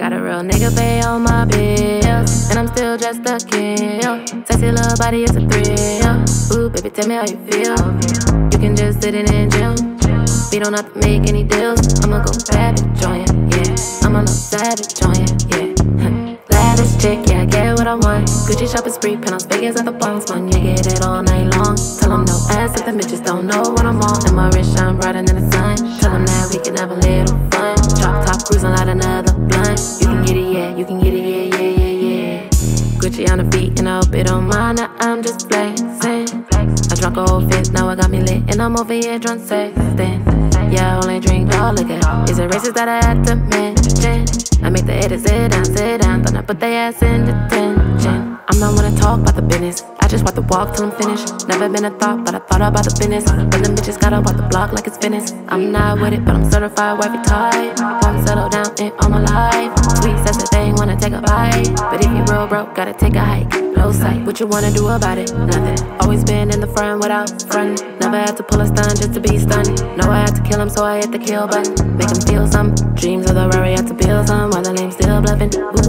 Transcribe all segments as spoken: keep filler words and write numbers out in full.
Got a real nigga pay all my bills, and I'm still just a kill. Sexy little body, it's a thrill. Ooh, baby, tell me how you feel. You can just sit in and chill. We don't have to make any deals. I'ma go savage on ya, yeah. I'm a little savage on ya, yeah. Lavish chick, yeah, I get what I want. Gucci shopping spree, penthouse Vegas at the bombs fun. Yeah, get it all night long. Tell them no ass if the bitches don't know what I'm on. And my wrist shine brighter than the sun. Tell them that we can have a little fun. Drop top cruising, light another blunt. You can get it, yeah, you can get it, yeah, yeah, yeah, yeah. Gucci on the feet, and I hope it don't mind. Now I'm just flexing. I drunk a whole fifth, now it got me lit, and I'm over here drunk sexting. Yeah, I only drink raw liquor. Is it racist that I had to mention? I make the haters sit down, sit down, then I put their ass in detention. I'm not wanna talk about the business, I just want to walk till I'm finished. Never been a thought, but I thought about the business. But them bitches gotta walk the block like it's finished. I'm not with it, but I'm certified wifey type. Won't settle down in all my life. Sweet says that they ain't wanna take a bite, but if you real broke, gotta take a hike. Low sight, what you wanna do about it? Nothing. Always been in the front without front. Never had to pull a stunt just to be stunned. Know I had to kill him, so I hit the kill button. Make him feel some. Dreams of the Rari had to build some, while the name's still bluffing.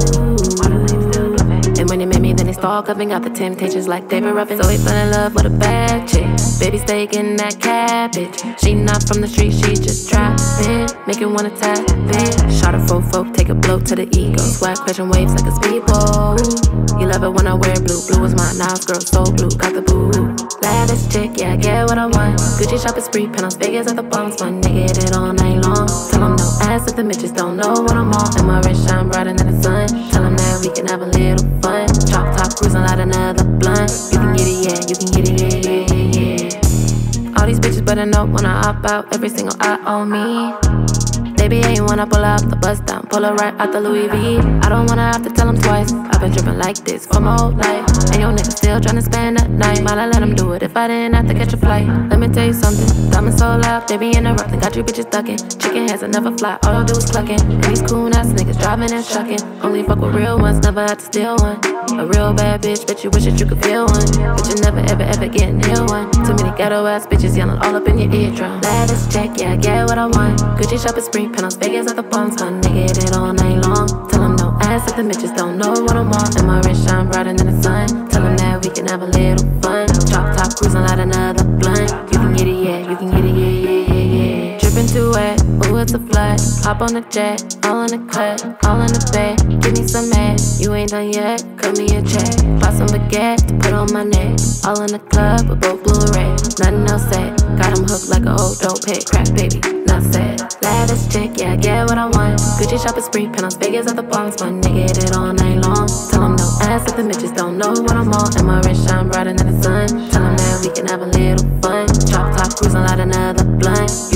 Ooh. And when he made me, then he stalk up and got the temptations like David Ruffin. So he fell in love with a bad chick. Baby steak in that cabbage. She not from the street, she just trapping. Make him wanna tap it. Shot a fofo, take a blow to the ego. Swag question waves like a speedboat. You love it when I wear blue. Blue is my house, girl, so blue. Got the boo. Lavish chick, yeah, I get what I want. Gucci shopping spree, penthouse Vegas at the bombs fun. Nigga get it all night long. Tell them no ass if the bitches don't know what I'm on. And my wrist shine brighter than the sun. Tell them that we can have a little fun. Drop top cruising, light another blunt. You can get it, yeah, you can get it, yeah, yeah, yeah, yeah. All these bitches better know when I hop out, every single eye on me. Baby, I ain't wanna pull out the bust down, pull her right out the Louis V. I don't wanna have to tell him twice. I've been dripping like this for my whole life. And your nigga still tryna spend that night. Might I let him do it if I didn't have to catch a flight. Let me tell you something, diamonds so loud, they be interrupting. Got you bitches ducking, chicken heads that never fly, all I do is clucking. And these cool ass niggas driving and shucking. Only fuck with real ones, never had to steal one. A real bad bitch, bet you wish that you could feel one. But you never ever ever get near one. Too many ghetto ass bitches yelling all up in your eardrum. Lavish check, yeah, I get what I want. Gucci shopping spree, penthouse Vegas at the bombs fun. Nigga get it all night long. Tell them no ass if the bitches don't know what I'm on. And my wrist shine brighter than the sun. Tell them that we can have a little fun. Drop top cruising, light another blunt. You can get it, yeah, you can get it, yeah, yeah, yeah, yeah. Dripping too wet, ooh, it's a flood. Hop on the jet, all in the cut, all in the bed. Give me some head, you ain't done yet. Cut me a check, buy some baguette to put on my neck. All in the club with both blue and red. Nothing else said, got him hooked like a old dope head. Crack baby, not sad. Lavish chick, yeah, I get what I want. Gucci shopping spree, penthouse Vegas at the bombs fun. Nigga get it all night long. Tell them no ass if the bitches don't know what I'm on. And my wrist shine brighter than the sun. Tell them that we can have a little fun. Drop top cruising, light another blunt.